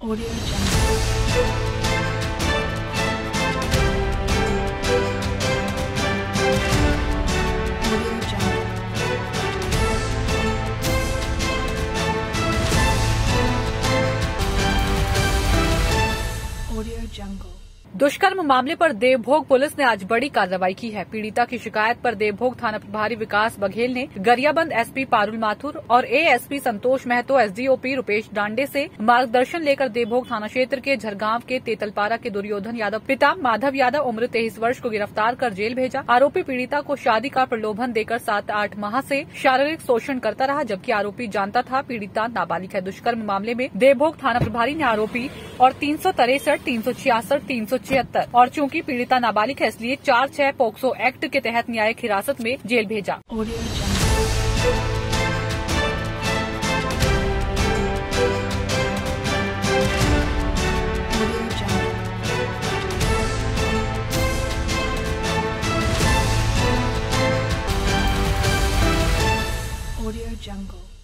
Audio Jungle. Audio Jungle. Audio Jungle. दुष्कर्म मामले पर देवभोग पुलिस ने आज बड़ी कार्रवाई की है। पीड़िता की शिकायत पर देवभोग थाना प्रभारी विकास बघेल ने गरियाबंद एसपी पारुल माथुर और एएसपी संतोष महतो एसडीओपी रुपेश डांडे से मार्गदर्शन लेकर देवभोग थाना क्षेत्र के झरगांव के तेतलपारा के दुर्योधन यादव पिता माधव यादव उम्र 23 वर्ष को गिरफ्तार कर जेल भेजा। आरोपी पीड़िता को शादी का प्रलोभन देकर 7-8 माह से शारीरिक शोषण करता रहा, जबकि आरोपी जानता था पीड़िता नाबालिग है। दुष्कर्म मामले में देवभोग थाना प्रभारी ने आरोपी और 363, 366, 376 और चूंकि पीड़िता नाबालिग है इसलिए 4-6 पोक्सो एक्ट के तहत न्यायिक हिरासत में जेल भेजा। Audio Jungle. Audio Jungle. Audio Jungle.